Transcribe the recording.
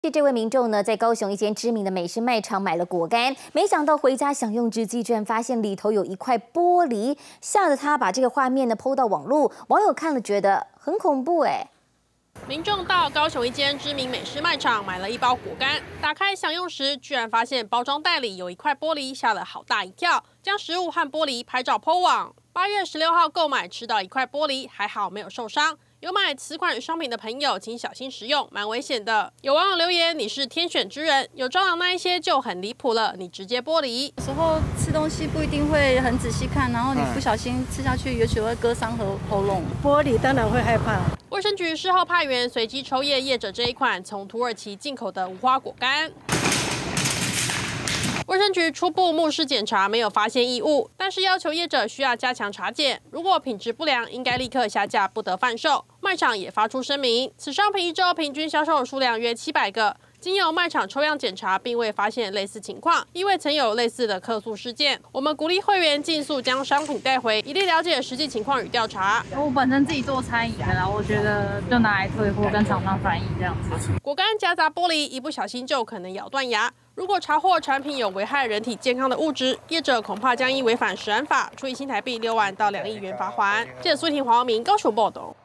这位民众呢，在高雄一间知名的美式卖场买了果干，没想到回家享用之际，居然发现里头有一块玻璃，吓得他把这个画面呢 PO 到网络，网友看了觉得很恐怖哎。 民众到高雄一间知名美式卖场买了一包果干，打开享用时，居然发现包装袋里有一块玻璃，吓了好大一跳，将食物和玻璃拍照 PO 网。8月16号购买吃到一块玻璃，还好没有受伤。有买此款商品的朋友，请小心食用，蛮危险的。有网友留言：“你是天选之人，有蟑螂那一些就很离谱了，你直接玻璃。” 有时候吃东西不一定会很仔细看，然后你不小心吃下去，也许会割伤喉咙。 玻璃当然会害怕。 卫生局事后派员随机抽验业者这一款从土耳其进口的无花果干。卫生局初步目视检查，没有发现异物，但是要求业者需要加强查检，如果品质不良，应该立刻下架，不得贩售。卖场也发出声明，此商品一周平均销售数量约700个。经由卖场抽样检查，并未发现类似情况，亦未曾有类似的客诉事件。我们鼓励会员尽速将商品带回，以利了解实际情况与调查。 我本身自己做餐饮的啦，我觉得就拿来退货，跟厂商反映这样子。 果干夹杂玻璃，一不小心就可能咬断牙。如果查获产品有危害人体健康的物质，业者恐怕将因违反食安法，处以新台币6万到2亿元罚锾。记者苏婷、黄耀明高雄报道。